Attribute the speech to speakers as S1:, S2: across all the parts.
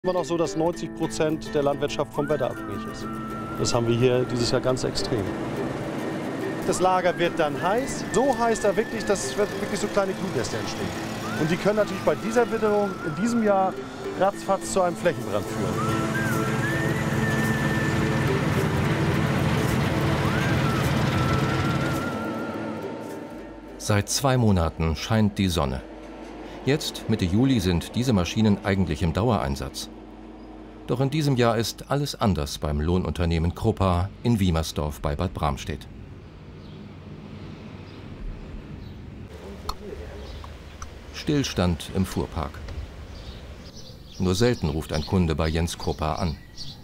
S1: Immer noch so, dass 90% der Landwirtschaft vom Wetter abhängig ist. Das haben wir hier dieses Jahr ganz extrem. Das Lager wird dann heiß, so heiß da wirklich, dass wirklich so kleine Glutnester entstehen. Und die können natürlich bei dieser Witterung in diesem Jahr ratzfatz zu einem Flächenbrand führen.
S2: Seit 2 Monaten scheint die Sonne. Jetzt, Mitte Juli, sind diese Maschinen eigentlich im Dauereinsatz. Doch in diesem Jahr ist alles anders beim Lohnunternehmen Kruppa in Wiemersdorf bei Bad Bramstedt. Stillstand im Fuhrpark. Nur selten ruft ein Kunde bei Jens Kruppa an.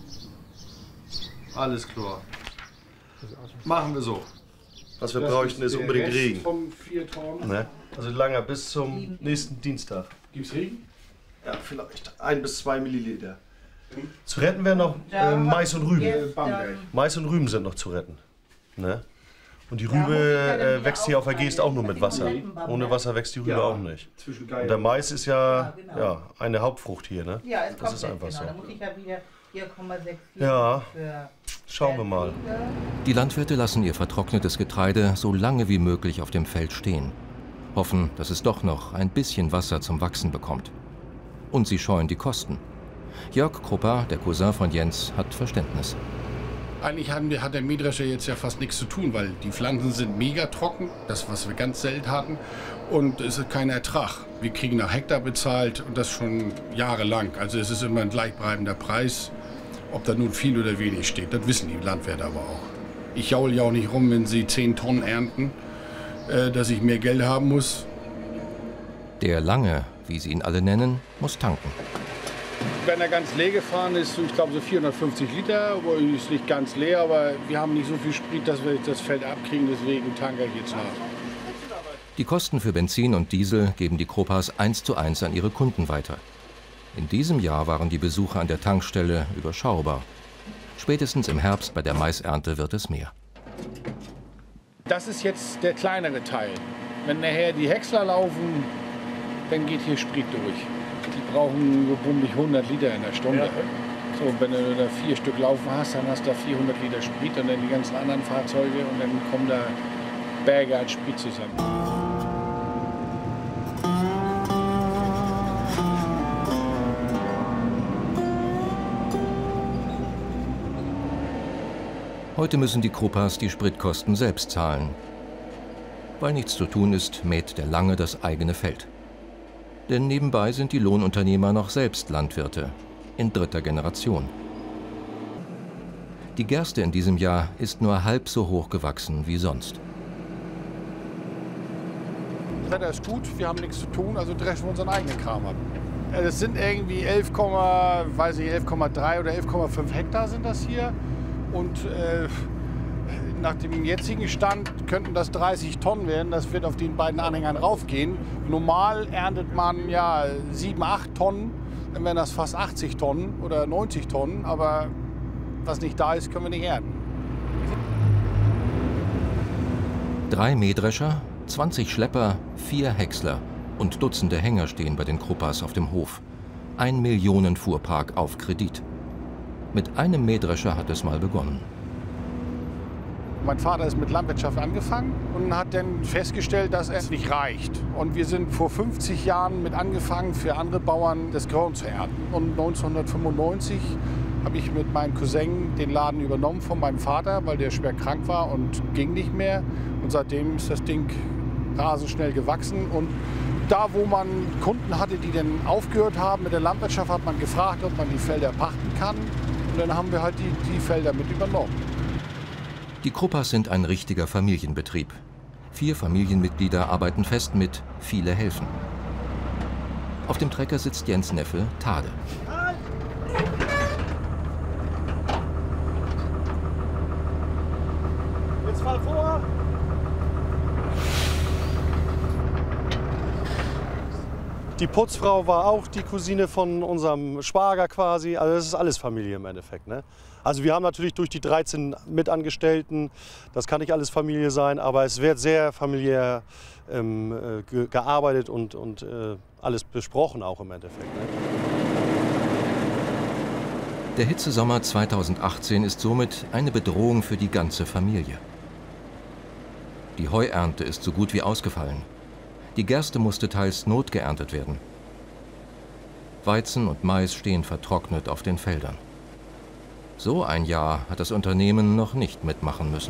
S1: Alles klar. Machen wir so. Was wir bräuchten, ist unbedingt Regen.
S3: Vom 4 Tonnen.
S1: Ne? Also langer bis zum nächsten Dienstag.
S3: Gibt's Regen?
S1: Ja, vielleicht 1 bis 2 Milliliter. Zu retten wären noch Mais und Rüben. Mais und Rüben sind noch zu retten. Ne? Und die Rübe wächst hier auf der Geest auch nur mit Wasser. Ohne Wasser wächst die Rübe auch nicht. Und der Mais ist ja eine Hauptfrucht hier. Ne?
S4: Ja, es
S1: das ist einfach
S4: genau.
S1: so.
S4: Da muss ich ja wieder 4,64
S1: Ja,
S4: für
S1: schauen wir mal.
S2: Die Landwirte lassen ihr vertrocknetes Getreide so lange wie möglich auf dem Feld stehen. Hoffen, dass es doch noch ein bisschen Wasser zum Wachsen bekommt. Und sie scheuen die Kosten. Jörg Kruppa, der Cousin von Jens, hat Verständnis.
S3: Eigentlich hat der Mähdrescher jetzt ja fast nichts zu tun, weil die Pflanzen sind mega trocken, das was wir ganz selten hatten, und es ist kein Ertrag. Wir kriegen nach Hektar bezahlt und das schon jahrelang. Also es ist immer ein gleichbleibender Preis, ob da nun viel oder wenig steht. Das wissen die Landwirte aber auch. Ich jaul ja auch nicht rum, wenn sie 10 Tonnen ernten, dass ich mehr Geld haben muss.
S2: Der Lange, wie sie ihn alle nennen, muss tanken.
S3: Wenn er ganz leer gefahren ist, ich glaube so 450 Liter, ist nicht ganz leer, aber wir haben nicht so viel Sprit, dass wir das Feld abkriegen, deswegen tanke ich jetzt nach.
S2: Die Kosten für Benzin und Diesel geben die Kruppas 1:1 an ihre Kunden weiter. In diesem Jahr waren die Besuche an der Tankstelle überschaubar. Spätestens im Herbst bei der Maisernte wird es mehr.
S3: Das ist jetzt der kleinere Teil. Wenn nachher die Häcksler laufen, dann geht hier Sprit durch. Die brauchen so bummelig 100 Liter in der Stunde. Ja. So, wenn du da 4 Stück laufen hast, dann hast du da 400 Liter Sprit und dann die ganzen anderen Fahrzeuge und dann kommen da Berge an Sprit zusammen.
S2: Heute müssen die Kruppas die Spritkosten selbst zahlen. Weil nichts zu tun ist, mäht der Lange das eigene Feld. Denn nebenbei sind die Lohnunternehmer noch selbst Landwirte, in 3. Generation. Die Gerste in diesem Jahr ist nur halb so hoch gewachsen wie sonst.
S3: Das Wetter ist gut, wir haben nichts zu tun, also dreschen wir unseren eigenen Kram ab. Das sind irgendwie 11,3 oder 11,5 Hektar sind das hier. Und nach dem jetzigen Stand könnten das 30 Tonnen werden. Das wird auf den beiden Anhängern raufgehen. Normal erntet man ja 7, 8 Tonnen. Dann wären das fast 80 Tonnen oder 90 Tonnen. Aber was nicht da ist, können wir nicht ernten.
S2: 3 Mähdrescher, 20 Schlepper, 4 Häcksler und Dutzende Hänger stehen bei den Kruppas auf dem Hof. 1 Millionen Fuhrpark auf Kredit. Mit einem Mähdrescher hat es mal begonnen.
S3: Mein Vater ist mit Landwirtschaft angefangen und hat dann festgestellt, dass es nicht reicht. Und wir sind vor 50 Jahren mit angefangen, für andere Bauern das Korn zu ernten. Und 1995 habe ich mit meinem Cousin den Laden übernommen von meinem Vater, weil der schwer krank war und ging nicht mehr. Und seitdem ist das Ding rasend schnell gewachsen. Und da, wo man Kunden hatte, die dann aufgehört haben mit der Landwirtschaft, hat man gefragt, ob man die Felder pachten kann. Und dann haben wir halt die Felder mit übernommen.
S2: Die Kruppas sind ein richtiger Familienbetrieb. 4 Familienmitglieder arbeiten fest mit, viele helfen. Auf dem Trecker sitzt Jens Neffe, Tade.
S1: Jetzt fall vor! Die Putzfrau war auch die Cousine von unserem Schwager quasi. Also das ist alles Familie im Endeffekt. Ne? Also wir haben natürlich durch die 13 Mitangestellten, das kann nicht alles Familie sein, aber es wird sehr familiär gearbeitet und alles besprochen auch im Endeffekt. Ne?
S2: Der Hitzesommer 2018 ist somit eine Bedrohung für die ganze Familie. Die Heuernte ist so gut wie ausgefallen. Die Gerste musste teils notgeerntet werden. Weizen und Mais stehen vertrocknet auf den Feldern. So ein Jahr hat das Unternehmen noch nicht mitmachen müssen.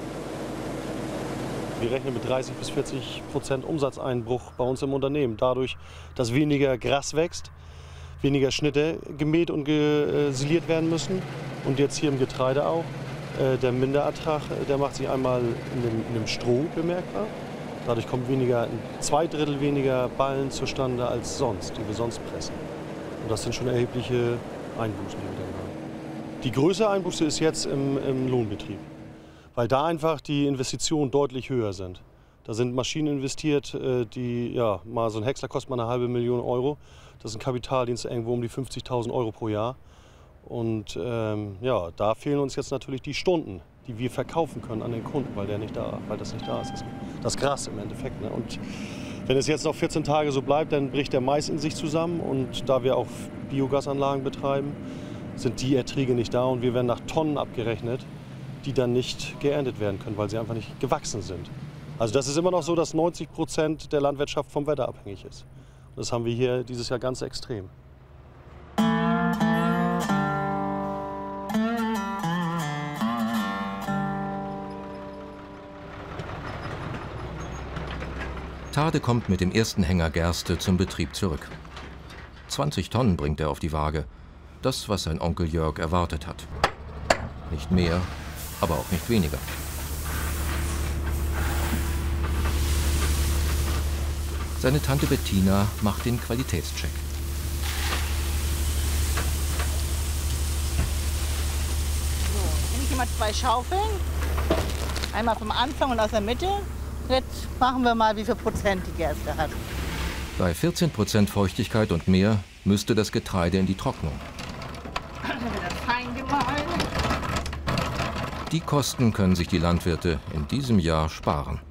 S1: Wir rechnen mit 30 bis 40% Umsatzeinbruch bei uns im Unternehmen. Dadurch, dass weniger Gras wächst, weniger Schnitte gemäht und gesiliert werden müssen. Und jetzt hier im Getreide auch. Der Minderertrag, der macht sich einmal in dem Stroh bemerkbar. Dadurch kommen weniger, 2/3 weniger Ballen zustande als sonst, die wir sonst pressen. Und das sind schon erhebliche Einbußen, die wir dann haben. Die größte Einbuße ist jetzt im Lohnbetrieb, weil da einfach die Investitionen deutlich höher sind. Da sind Maschinen investiert, die, ja, mal so ein Häcksler kostet mal 500.000 Euro. Das ist ein Kapitaldienst irgendwo um die 50.000 Euro pro Jahr. Und ja, da fehlen uns jetzt natürlich die Stunden, die wir verkaufen können an den Kunden, weil das nicht da ist. Das Gras im Endeffekt. Ne? Und wenn es jetzt noch 14 Tage so bleibt, dann bricht der Mais in sich zusammen. Und da wir auch Biogasanlagen betreiben, sind die Erträge nicht da und wir werden nach Tonnen abgerechnet, die dann nicht geerntet werden können, weil sie einfach nicht gewachsen sind. Also das ist immer noch so, dass 90% der Landwirtschaft vom Wetter abhängig ist. Und das haben wir hier dieses Jahr ganz extrem.
S2: Tade kommt mit dem ersten Hänger Gerste zum Betrieb zurück. 20 Tonnen bringt er auf die Waage. Das, was sein Onkel Jörg erwartet hat. Nicht mehr, aber auch nicht weniger. Seine Tante Bettina macht den Qualitätscheck.
S4: So, nehme ich immer 2 Schaufeln. Einmal vom Anfang und aus der Mitte. Jetzt machen wir mal, wie viel Prozent die Gerste hat.
S2: Bei 14% Feuchtigkeit und mehr müsste das Getreide in die Trocknung.
S4: Dann wird das fein gemahlen.
S2: Die Kosten können sich die Landwirte in diesem Jahr sparen.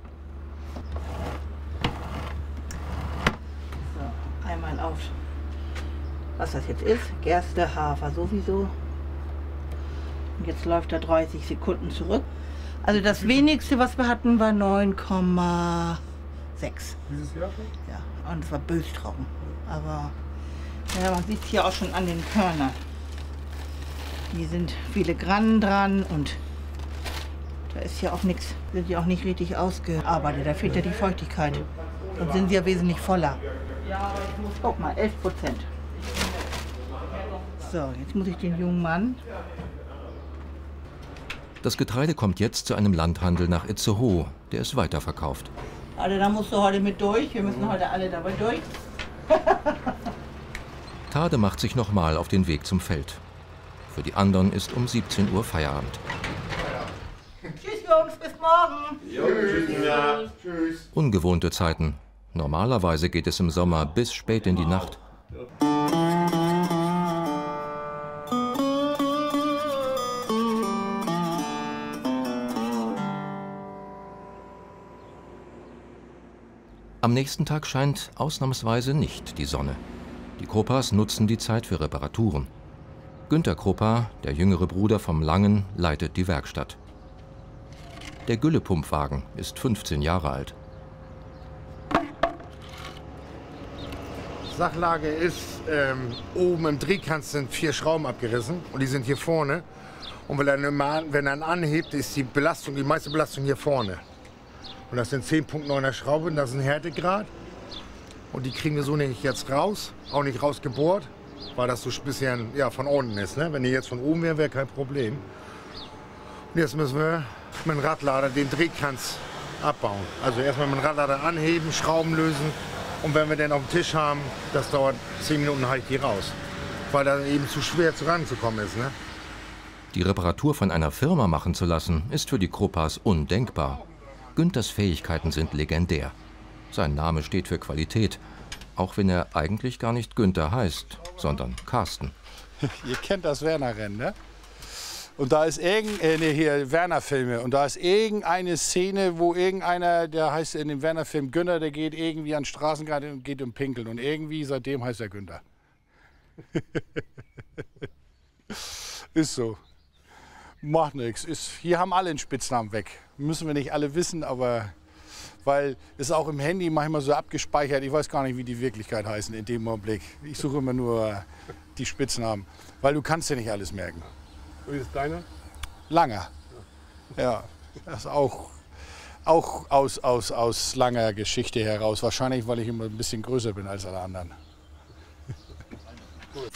S4: So, einmal auf, was das jetzt ist. Gerste, Hafer sowieso. Und jetzt läuft er 30 Sekunden zurück. Also das wenigste, was wir hatten, war 9,6.
S3: Dieses Jahr schon?
S4: Ja, und es war bös trocken. Aber ja, man sieht es hier auch schon an den Körnern. Hier sind viele Grannen dran und da ist ja auch nichts, sind ja auch nicht richtig ausgearbeitet. Da fehlt ja die Feuchtigkeit. Sonst sind sie ja wesentlich voller. Guck mal, 11%. So, jetzt muss ich den jungen Mann.
S2: Das Getreide kommt jetzt zu einem Landhandel nach Itzehoe, der es weiterverkauft.
S4: Also da musst du heute mit durch. Wir müssen heute alle dabei durch.
S2: Tade macht sich nochmal auf den Weg zum Feld. Für die anderen ist um 17 Uhr Feierabend.
S4: Tschüss Jungs, bis morgen.
S3: Tschüss.
S2: Ungewohnte Zeiten. Normalerweise geht es im Sommer bis spät in die Nacht. Am nächsten Tag scheint ausnahmsweise nicht die Sonne. Die Kroppas nutzen die Zeit für Reparaturen. Günter Kroppa, der jüngere Bruder vom Langen, leitet die Werkstatt. Der Güllepumpwagen ist 15 Jahre alt.
S3: Sachlage ist, oben im Drehkranz sind 4 Schrauben abgerissen und die sind hier vorne. Und wenn er anhebt, ist die meiste Belastung hier vorne. Und das sind 10,9er Schrauben, das ist ein Härtegrad. Und die kriegen wir so nicht jetzt raus, auch nicht rausgebohrt, weil das so ein bisschen ja, von unten ist. Ne? Wenn die jetzt von oben wären, wäre kein Problem. Und jetzt müssen wir mit dem Radlader den Drehkranz abbauen. Also erstmal mit dem Radlader anheben, Schrauben lösen. Und wenn wir den auf dem Tisch haben, das dauert 10 Minuten, halte ich die raus. Weil da eben zu schwer ranzukommen ist. Ne?
S2: Die Reparatur von einer Firma machen zu lassen, ist für die Kroppas undenkbar. Günthers Fähigkeiten sind legendär. Sein Name steht für Qualität, auch wenn er eigentlich gar nicht Günther heißt, sondern Carsten.
S3: Ihr kennt das Werner-Rennen, ne? Und da ist hier Werner-Filme, und da ist irgendeine Szene, wo irgendeiner, der heißt in dem Werner-Film Günther, der geht irgendwie an den Straßenrand und geht um Pinkeln. Und irgendwie seitdem heißt er Günther. Ist so. Macht nichts. Hier haben alle einen Spitznamen weg. Müssen wir nicht alle wissen, aber weil es auch im Handy manchmal so abgespeichert, ich weiß gar nicht, wie die Wirklichkeit heißen in dem Augenblick. Ich suche immer nur die Spitznamen, weil du kannst ja nicht alles merken.
S5: Wie ist deiner?
S3: Langer. Ja, das ist auch aus langer Geschichte heraus. Wahrscheinlich, weil ich immer ein bisschen größer bin als alle anderen.
S6: Könnten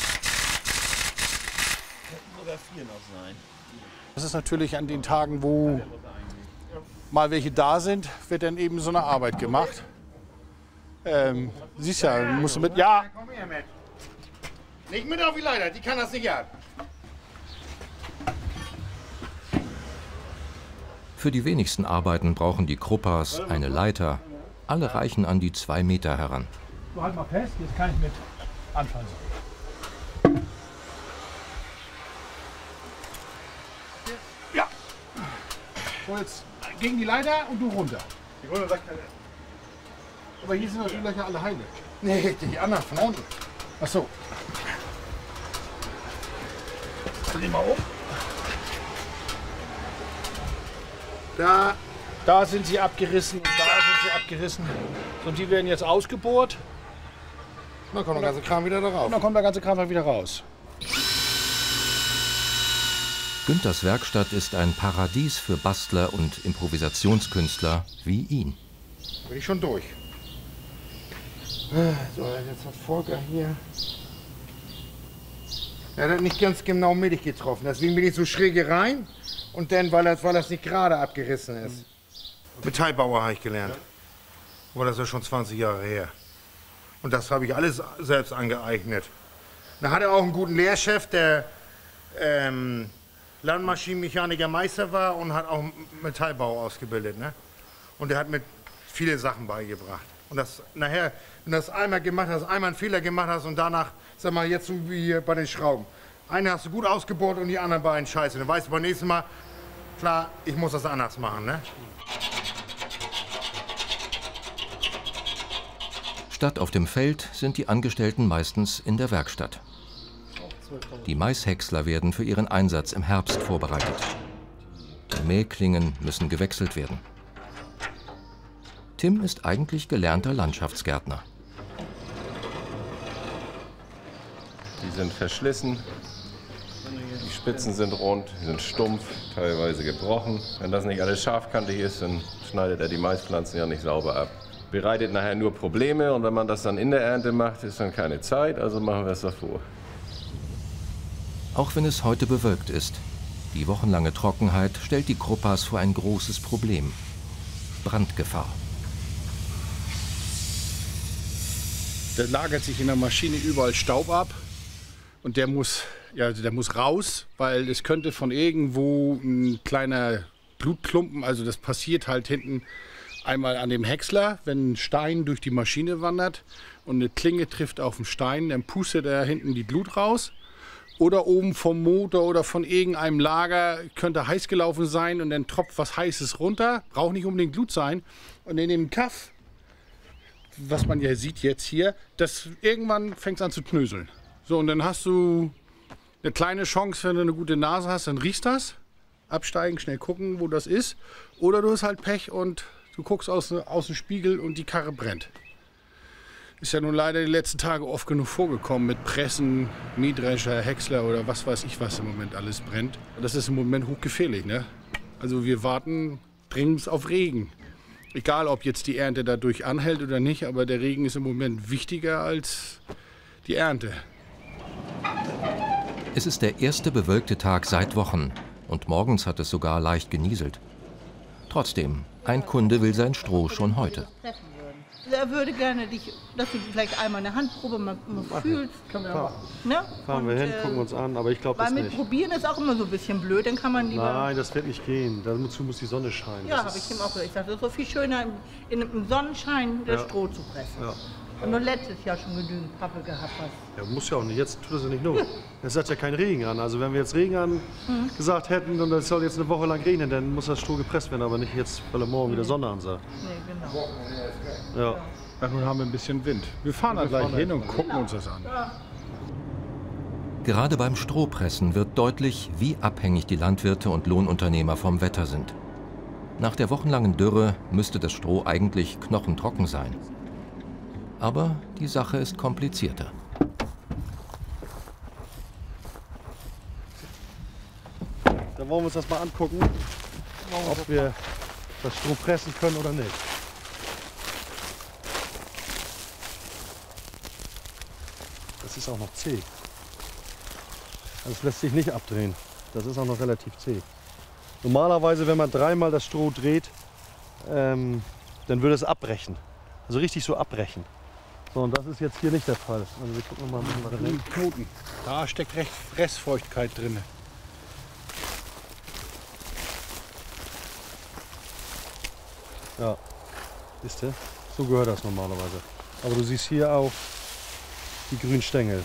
S6: sogar 4 noch sein.
S3: Das ist natürlich an den Tagen, wo mal welche da sind, wird dann eben so eine Arbeit gemacht. Siehst ja, musst du mit. Ja!
S5: Komm her mit. Nicht mit auf die Leiter, die kann das nicht ab.
S2: Für die wenigsten Arbeiten brauchen die Kruppas eine Leiter. Alle reichen an die 2 Meter heran.
S7: Du halt mal fest, jetzt kann ich mit anfangen.
S3: Ja! So, jetzt gegen die Leiter und du runter.
S5: Die Runde sagt keiner.
S3: Aber hier sind doch die Löcher alle heile.
S5: Nee, die anderen von unten.
S3: Ach so.
S5: Dreh mal um.
S3: Da sind sie abgerissen und da sind sie abgerissen. Und die werden jetzt ausgebohrt.
S5: Dann kommt der ganze Kram wieder darauf.
S3: Und dann kommt der ganze Kram wieder raus.
S2: Günthers Werkstatt ist ein Paradies für Bastler und Improvisationskünstler wie ihn.
S5: Bin ich schon durch. So, jetzt hat Volker hier. Er hat nicht ganz genau mittig getroffen. Deswegen bin ich so schräg rein. Und dann, weil das nicht gerade abgerissen ist. Metallbauer habe ich gelernt. Aber das ist schon 20 Jahre her. Und das habe ich alles selbst angeeignet. Da hat er auch einen guten Lehrchef, der Landmaschinenmechaniker Meister war und hat auch Metallbau ausgebildet. Ne? Und der hat mir viele Sachen beigebracht. Und das nachher, wenn du das einmal gemacht hast, einmal einen Fehler gemacht hast und danach, sag mal, jetzt so wie hier bei den Schrauben. Eine hast du gut ausgebohrt und die anderen beiden scheiße. Dann weißt du beim nächsten Mal, klar, ich muss das anders machen. Ne?
S2: Statt auf dem Feld sind die Angestellten meistens in der Werkstatt. Die Maishäcksler werden für ihren Einsatz im Herbst vorbereitet. Die Mähklingen müssen gewechselt werden. Tim ist eigentlich gelernter Landschaftsgärtner.
S8: Die sind verschlissen, die Spitzen sind rund, die sind stumpf, teilweise gebrochen. Wenn das nicht alles scharfkantig ist, dann schneidet er die Maispflanzen ja nicht sauber ab. Bereitet nachher nur Probleme und wenn man das dann in der Ernte macht, ist dann keine Zeit, also machen wir es davor.
S2: Auch wenn es heute bewölkt ist, die wochenlange Trockenheit stellt die Kruppas vor ein großes Problem: Brandgefahr.
S3: Da lagert sich in der Maschine überall Staub ab und der muss raus, weil es könnte von irgendwo ein kleiner Blutklumpen, also das passiert halt hinten einmal an dem Häcksler, wenn ein Stein durch die Maschine wandert und eine Klinge trifft auf den Stein, dann pustet er hinten die Glut raus. Oder oben vom Motor oder von irgendeinem Lager könnte heiß gelaufen sein und dann tropft was Heißes runter. Braucht nicht unbedingt Glut sein. Und in dem Kaff, was man ja sieht jetzt hier, irgendwann fängt es an zu knöseln. So, und dann hast du eine kleine Chance, wenn du eine gute Nase hast, dann riechst das. Absteigen, schnell gucken, wo das ist. Oder du hast halt Pech und du guckst aus dem Spiegel und die Karre brennt. Ist ja nun leider die letzten Tage oft genug vorgekommen mit Pressen, Mähdrescher, Häcksler oder was weiß ich, was im Moment alles brennt. Und das ist im Moment hochgefährlich, ne? Also wir warten dringend auf Regen. Egal, ob jetzt die Ernte dadurch anhält oder nicht, aber der Regen ist im Moment wichtiger als die Ernte.
S2: Es ist der erste bewölkte Tag seit Wochen und morgens hat es sogar leicht genieselt. Trotzdem, ein Kunde will sein Stroh schon heute.
S4: Er würde gerne dass du vielleicht einmal eine Handprobe mal fühlst.
S1: Können wir machen.
S4: Ne?
S1: Fahren wir hin, gucken uns an, aber ich glaube das
S4: Weil mit
S1: nicht.
S4: Probieren ist auch immer so ein bisschen blöd, dann kann man lieber...
S1: Nein, das wird nicht gehen. Dazu muss die Sonne scheinen.
S4: Ja, habe ich ihm auch gesagt. Ich sage, es ist so viel schöner, im Sonnenschein das Stroh zu pressen.
S1: Ja.
S4: Und nur letztes Jahr schon genügend Pappe gehabt hast.
S1: Ja, muss ja auch nicht. Jetzt tut es ja nicht nur. Es hat ja kein Regen an. Also wenn wir jetzt Regen an gesagt hätten und es soll jetzt eine Woche lang regnen, dann muss das Stroh gepresst werden, aber nicht jetzt, weil er morgen wieder Sonne ansagt.
S4: Nee, genau.
S1: Ja.
S3: Ach, nun haben wir ein bisschen Wind. Wir fahren da gleich hin und gucken uns das an.
S2: Gerade beim Strohpressen wird deutlich, wie abhängig die Landwirte und Lohnunternehmer vom Wetter sind. Nach der wochenlangen Dürre müsste das Stroh eigentlich knochentrocken sein. Aber die Sache ist komplizierter.
S1: Dann wollen wir uns das mal angucken, ob wir das Stroh pressen können oder nicht. Das ist auch noch zäh. Das lässt sich nicht abdrehen. Das ist auch noch relativ zäh. Normalerweise, wenn man dreimal das Stroh dreht, dann würde es abbrechen. Also richtig so abbrechen. So, und das ist jetzt hier nicht der Fall. Also wir gucken mal ein bisschen
S3: Knoten. Da steckt recht Restfeuchtigkeit drin.
S1: Ja, siehst du? So gehört das normalerweise. Aber du siehst hier auch die grünen Stängel.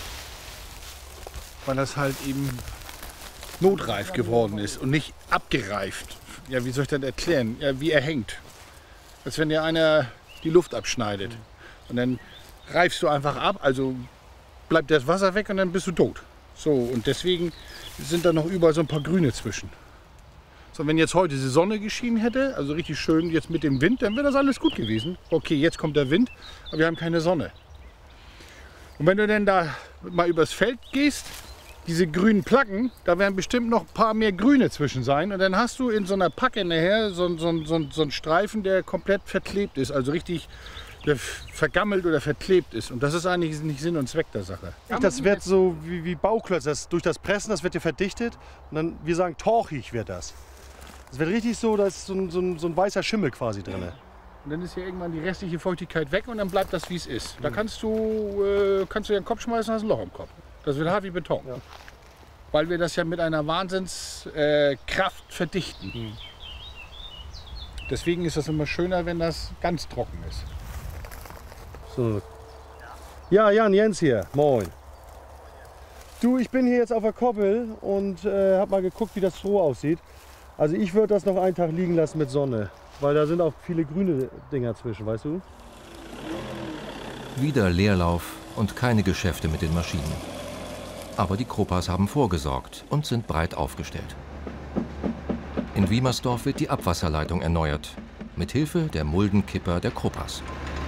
S3: Weil das halt eben notreif geworden ist und nicht abgereift. Ja, wie soll ich das erklären? Ja, wie er hängt. Als wenn dir einer die Luft abschneidet. Und dann reifst du einfach ab, also bleibt das Wasser weg und dann bist du tot. So, und deswegen sind da noch überall so ein paar Grüne zwischen. So, wenn jetzt heute die Sonne geschienen hätte, also richtig schön jetzt mit dem Wind, dann wäre das alles gut gewesen. Okay, jetzt kommt der Wind, aber wir haben keine Sonne. Und wenn du denn da mal übers Feld gehst, diese grünen Placken, da werden bestimmt noch ein paar mehr Grüne zwischen sein. Und dann hast du in so einer Packe nachher so einen Streifen, der komplett verklebt ist, also richtig vergammelt oder verklebt ist. Und das ist eigentlich nicht Sinn und Zweck der Sache.
S1: Das wird so wie Bauklötze, durch das Pressen, das wird ja verdichtet. Und dann, wir sagen, torchig wird das. Das wird richtig so, da ist so ein weißer Schimmel quasi drin.
S3: Und dann ist ja irgendwann die restliche Feuchtigkeit weg und dann bleibt das, wie es ist. Da kannst du ja den Kopf schmeißen und hast ein Loch im Kopf. Das wird hart wie Beton. Ja. Weil wir das ja mit einer Wahnsinnskraft verdichten. Deswegen ist das immer schöner, wenn das ganz trocken ist.
S1: So. Ja, Jan, Jens hier. Moin. Du, ich bin hier jetzt auf der Koppel und habe mal geguckt, wie das Stroh aussieht. Also ich würde das noch einen Tag liegen lassen mit Sonne, weil da sind auch viele grüne Dinger zwischen, weißt du?
S2: Wieder Leerlauf und keine Geschäfte mit den Maschinen. Aber die Kropas haben vorgesorgt und sind breit aufgestellt. In Wiemersdorf wird die Abwasserleitung erneuert, mit Hilfe der Muldenkipper der Kropas.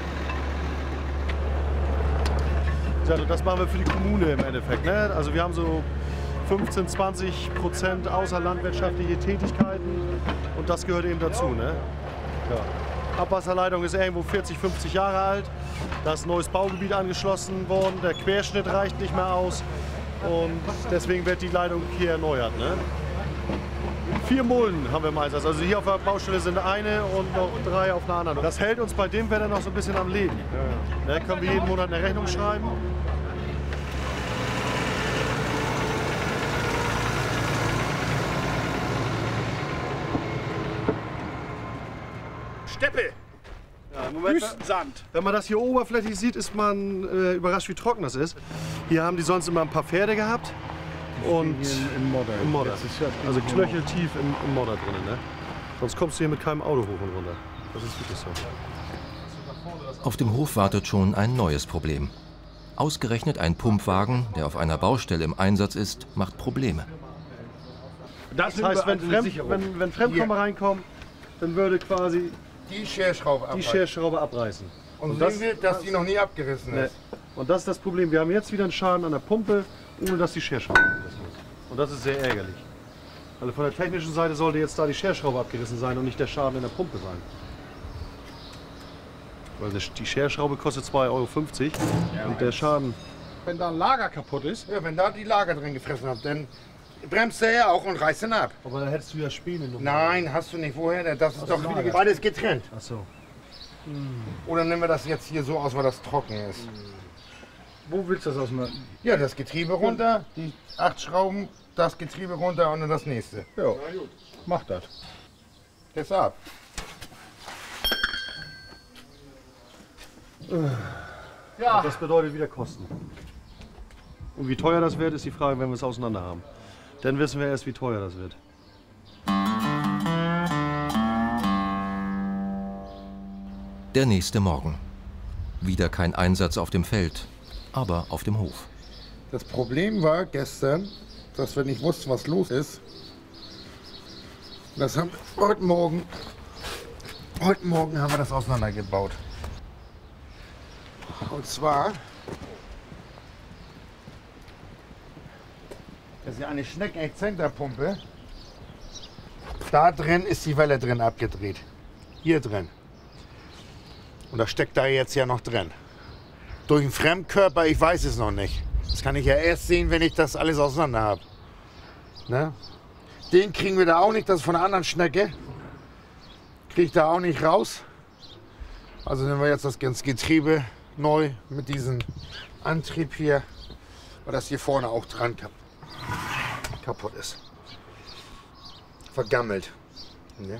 S1: Also das machen wir für die Kommune im Endeffekt. Ne? Also wir haben so 15–20% außerlandwirtschaftliche Tätigkeiten und das gehört eben dazu. Ne? Ja. Abwasserleitung ist irgendwo 40–50 Jahre alt. Da ist ein neues Baugebiet angeschlossen worden. Der Querschnitt reicht nicht mehr aus und deswegen wird die Leitung hier erneuert. Ne? 4 Mulden haben wir im Einsatz. Also hier auf der Baustelle sind eine und noch 3 auf einer anderen. Das hält uns bei dem Wetter noch so ein bisschen am Leben. Ja. Ne? Können wir jeden Monat eine Rechnung schreiben.
S3: Steppe!
S1: Ja, Moment,
S3: Wüstensand!
S1: Wenn man das hier oberflächlich sieht, ist man überrascht, wie trocken das ist. Hier haben die sonst immer ein paar Pferde gehabt. Und
S3: im Modder.
S1: Im Modder. Also knöcheltief im Modder drin. Ne? Sonst kommst du hier mit keinem Auto hoch und runter. Das ist wirklich so.
S2: Auf dem Hof wartet schon ein neues Problem. Ausgerechnet ein Pumpwagen, der auf einer Baustelle im Einsatz ist, macht Probleme.
S1: Das heißt, wenn Fremdkommer reinkommen, dann würde quasi
S5: die Scherschraube
S1: abreißen.
S5: Und sehen wir, dass die noch nie abgerissen ist.
S1: Nee. Und das ist das Problem. Wir haben jetzt wieder einen Schaden an der Pumpe, ohne dass die Scherschraube abgerissen ist. Und das ist sehr ärgerlich. Also von der technischen Seite sollte jetzt da die Scherschraube abgerissen sein und nicht der Schaden in der Pumpe sein. Weil die Scherschraube kostet 2,50 € und der Schaden...
S3: Wenn da ein Lager kaputt ist?
S5: Ja, wenn da die Lager drin gefressen hat, dann bremst er ja auch und reißt ihn ab.
S1: Aber dann hättest du ja Späne noch.
S5: Nein, hast du nicht. Woher? Das ist doch wieder beides getrennt.
S1: Ach so.
S5: Oder nehmen wir das jetzt hier so aus, weil das trocken ist?
S3: Wo willst du das ausmachen?
S5: Ja, das Getriebe runter, die 8 Schrauben, das Getriebe runter und dann das nächste.
S3: Ja, mach das.
S5: Deshalb.
S1: Ja. Das bedeutet wieder Kosten. Und wie teuer das wird, ist die Frage, wenn wir es auseinander haben. Dann wissen wir erst, wie teuer das wird.
S2: Der nächste Morgen. Wieder kein Einsatz auf dem Feld, aber auf dem Hof.
S5: Das Problem war gestern, dass wir nicht wussten, was los ist. Das haben wir heute Morgen haben wir das auseinandergebaut. Und zwar, das ist ja eine Schneckenexzenterpumpe. Da drin ist die Welle drin abgedreht. Hier drin. Und das steckt da jetzt ja noch drin. Durch einen Fremdkörper, ich weiß es noch nicht. Das kann ich ja erst sehen, wenn ich das alles auseinander habe. Ne? Den kriegen wir da auch nicht, das ist von einer anderen Schnecke. Kriege ich da auch nicht raus. Also nehmen wir jetzt das ganze Getriebe neu mit diesem Antrieb hier, weil das hier vorne auch dran kaputt ist. Vergammelt. Ja.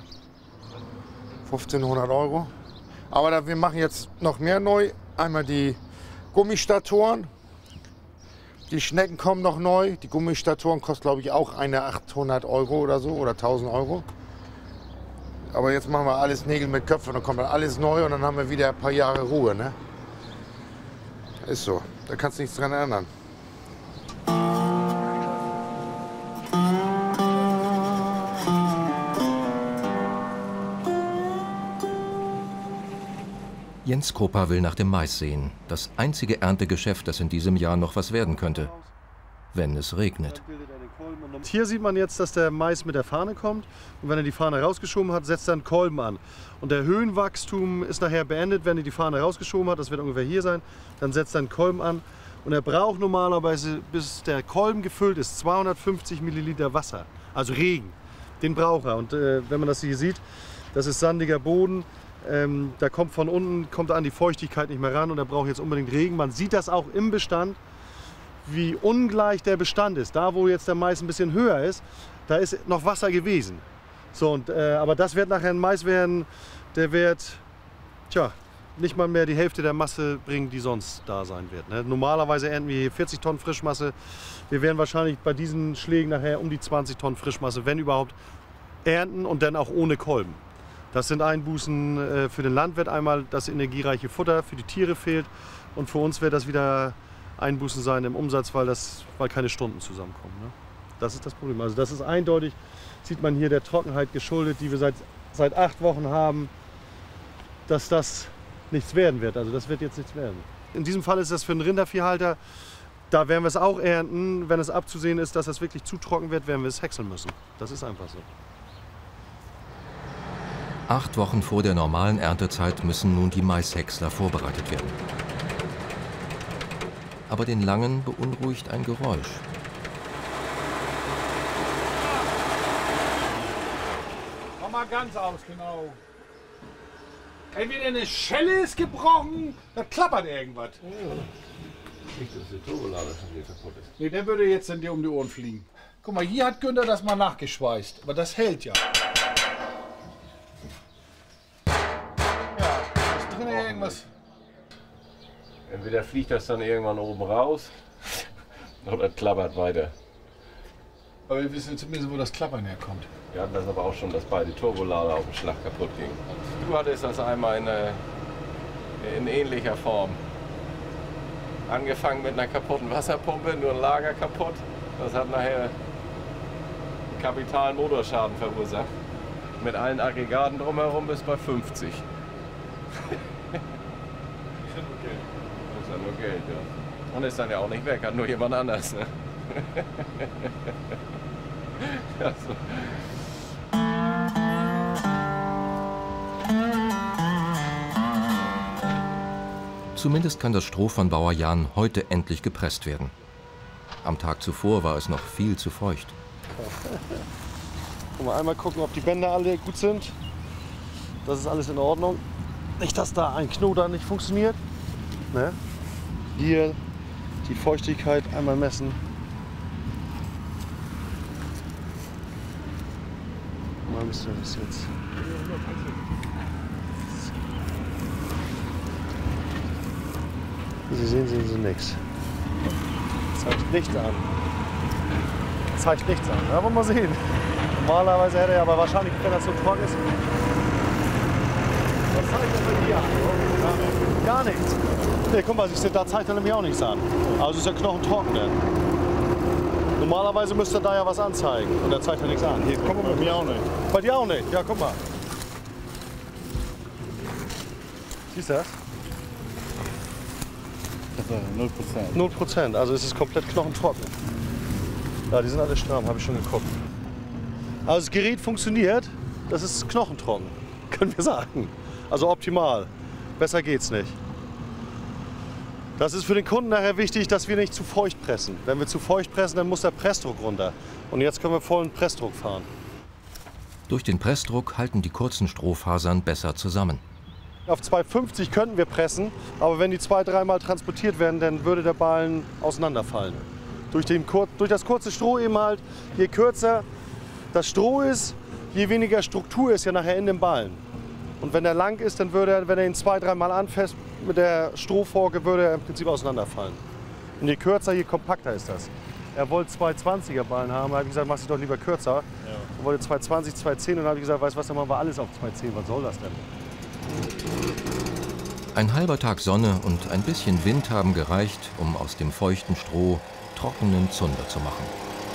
S5: 1500 €. Aber wir machen jetzt noch mehr neu. Einmal die Gummistatoren. Die Schnecken kommen noch neu. Die Gummistatoren kosten, glaube ich, auch eine 800 € oder so oder 1000 €. Aber jetzt machen wir alles Nägel mit Köpfen. Dann kommt dann alles neu und dann haben wir wieder ein paar Jahre Ruhe. Ne? Ist so. Da kannst du nichts dran ändern.
S2: Jens Krupa will nach dem Mais sehen. Das einzige Erntegeschäft, das in diesem Jahr noch was werden könnte. Wenn es regnet.
S1: Hier sieht man jetzt, dass der Mais mit der Fahne kommt. Und wenn er die Fahne rausgeschoben hat, setzt er einen Kolben an. Und der Höhenwachstum ist nachher beendet, wenn er die Fahne rausgeschoben hat. Das wird ungefähr hier sein. Dann setzt er einen Kolben an. Und er braucht normalerweise, bis der Kolben gefüllt ist, 250 Milliliter Wasser. Also Regen. Den braucht er. Und wenn man das hier sieht, das ist sandiger Boden. Da kommt von unten an die Feuchtigkeit nicht mehr ran und er braucht jetzt unbedingt Regen. Man sieht das auch im Bestand, wie ungleich der Bestand ist. Da, wo jetzt der Mais ein bisschen höher ist, da ist noch Wasser gewesen. So, aber das wird nachher ein Mais werden, der wird nicht mal mehr die Hälfte der Masse bringen, die sonst da sein wird. Ne? Normalerweise ernten wir hier 40 Tonnen Frischmasse. Wir werden wahrscheinlich bei diesen Schlägen nachher um die 20 Tonnen Frischmasse, wenn überhaupt, ernten und dann auch ohne Kolben. Das sind Einbußen für den Landwirt einmal, das energiereiche Futter für die Tiere fehlt und für uns wird das wieder Einbußen sein im Umsatz, weil keine Stunden zusammenkommen. Ne? Das ist das Problem. Also das ist eindeutig, sieht man hier der Trockenheit geschuldet, die wir seit 8 Wochen haben, dass das nichts werden wird. Also das wird jetzt nichts werden. In diesem Fall ist das für einen Rinderviehhalter, da werden wir es auch ernten. Wenn es abzusehen ist, dass das wirklich zu trocken wird, werden wir es häckseln müssen. Das ist einfach so.
S2: 8 Wochen vor der normalen Erntezeit müssen nun die Maishäcksler vorbereitet werden. Aber den Langen beunruhigt ein Geräusch.
S7: Mach mal ganz aus, genau. Entweder eine Schelle ist gebrochen, da klappert irgendwas.
S8: Nicht, dass der Turbolader schon hier kaputt ist.
S7: Nee, der würde jetzt dir um die Ohren fliegen. Guck mal, hier hat Günther das mal nachgeschweißt, aber das hält ja. Irgendwas.
S8: Entweder fliegt das dann irgendwann oben raus oder klappert weiter.
S7: Aber wir wissen zumindest, wo das Klappern herkommt.
S8: Wir hatten das aber auch schon, dass beide Turbolader auf den Schlag kaputt gingen. Du hattest das einmal in ähnlicher Form. Angefangen mit einer kaputten Wasserpumpe, nur ein Lager kaputt. Das hat nachher einen kapitalen Motorschaden verursacht. Mit allen Aggregaten drumherum bis bei 50. Das ist ja nur Geld, ja. Und ist dann ja auch nicht weg, hat nur jemand anders. Ne? Also.
S2: Zumindest kann das Stroh von Bauer Jan heute endlich gepresst werden. Am Tag zuvor war es noch viel zu feucht.
S1: Einmal gucken, ob die Bänder alle gut sind. Das ist alles in Ordnung. Nicht, dass da ein Knoter nicht funktioniert. Ne? Hier die Feuchtigkeit einmal messen. Mal müsste das jetzt. Wie Sie sehen Sie nichts. Zeigt nichts an. Zeigt nichts an. Ja, wollen wir mal sehen. Normalerweise hätte er aber wahrscheinlich, wenn das so trocken ist,
S3: Was zeigt er bei dir an? Gar nichts. Nee, guck mal, da zeigt er nämlich auch nichts an. Also ist der Knochen trocken. Denn. Normalerweise müsste da ja was anzeigen. Und da zeigt er nichts an. Hier, guck mal, bei mir auch nicht. Bei dir auch nicht? Ja, guck mal. Siehst du das? Das ist 0%. Also es ist komplett knochentrocken. Ja, die sind alle stramm, habe ich schon geguckt. Also das Gerät funktioniert, das ist knochentrocken, können wir sagen. Also optimal. Besser geht's nicht. Das ist für den Kunden nachher wichtig, dass wir nicht zu feucht pressen. Wenn wir zu feucht pressen, dann muss der Pressdruck runter. Und jetzt können wir vollen Pressdruck fahren.
S2: Durch den Pressdruck halten die kurzen Strohfasern besser zusammen.
S3: Auf 250 könnten wir pressen, aber wenn die 2-3 Mal transportiert werden, dann würde der Ballen auseinanderfallen. Durch das kurze Stroh eben halt, je kürzer das Stroh ist, je weniger Struktur ist ja nachher in dem Ballen. Und wenn er lang ist, dann würde er, wenn er ihn 2-3 Mal anfasst mit der Strohforke, würde er im Prinzip auseinanderfallen. Und je kürzer, je kompakter ist das. Er wollte 220er Ballen haben, da habe ich gesagt, mach sie doch lieber kürzer. Ja. Er wollte 220, 210 und dann habe ich gesagt, weißt du was, dann machen wir alles auf 210, was soll das denn?
S2: Ein halber Tag Sonne und ein bisschen Wind haben gereicht, um aus dem feuchten Stroh trockenen Zunder zu machen.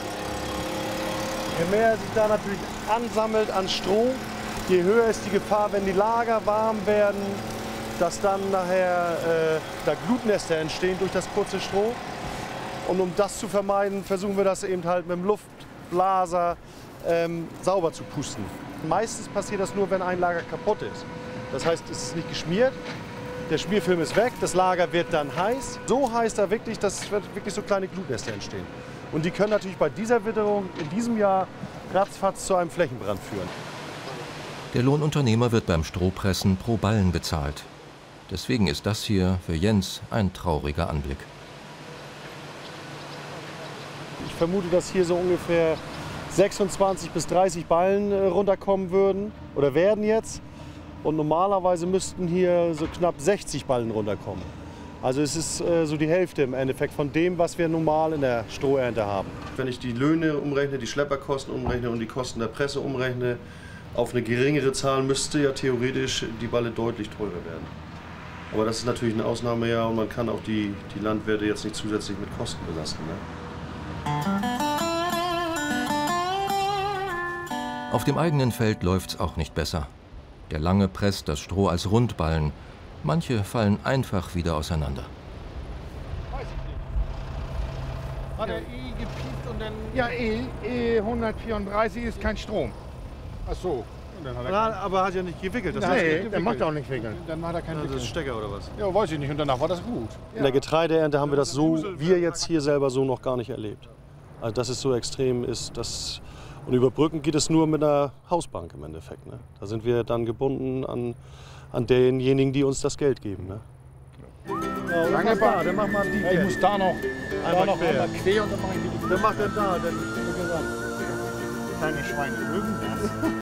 S3: Je mehr sich da natürlich ansammelt an Stroh, je höher ist die Gefahr, wenn die Lager warm werden, dass dann nachher da Glutnester entstehen durch das kurze Stroh. Und um das zu vermeiden, versuchen wir das eben halt mit dem Luftblaser sauber zu pusten. Meistens passiert das nur, wenn ein Lager kaputt ist. Das heißt, es ist nicht geschmiert, der Schmierfilm ist weg, das Lager wird dann heiß. So heiß da wirklich, dass wirklich so kleine Glutnester entstehen. Und die können natürlich bei dieser Witterung in diesem Jahr ratzfatz zu einem Flächenbrand führen.
S2: Der Lohnunternehmer wird beim Strohpressen pro Ballen bezahlt. Deswegen ist das hier für Jens ein trauriger Anblick.
S3: Ich vermute, dass hier so ungefähr 26 bis 30 Ballen runterkommen würden oder werden jetzt. Und normalerweise müssten hier so knapp 60 Ballen runterkommen. Also es ist so die Hälfte im Endeffekt von dem, was wir normal in der Strohernte haben.
S1: Wenn ich die Löhne umrechne, die Schlepperkosten umrechne und die Kosten der Presse umrechne, auf eine geringere Zahl müsste ja theoretisch die Balle deutlich teurer werden. Aber das ist natürlich ein Ausnahmejahr und man kann auch die Landwirte jetzt nicht zusätzlich mit Kosten belasten. Ne?
S2: Auf dem eigenen Feld läuft's auch nicht besser. Der Lange presst das Stroh als Rundballen. Manche fallen einfach wieder auseinander.
S3: Weiß ich nicht. Hat er gepiept und dann...
S5: Ja, E134 ist kein Strom.
S3: Ach so. Aber hat ja nicht gewickelt. Das
S5: nee, der macht auch nicht wickeln.
S3: Dann macht er keinen
S1: Das ist Stecker oder was?
S3: Ja, weiß ich nicht. Und danach war das gut. In der Getreideernte haben wir das so, wir jetzt hier selber so noch gar nicht erlebt. Also dass es so extrem ist, dass... Und über Brücken geht es nur mit einer Hausbank im Endeffekt. Ne? Da sind wir dann gebunden an denjenigen, die uns das Geld geben. Ne? Ja,
S5: Lange
S3: da, dann mach mal die.
S5: Ja, ich muss da noch einmal quer und dann mache ich die.
S3: Dann macht er da. Dann,
S5: Kleine Schweine mögen das.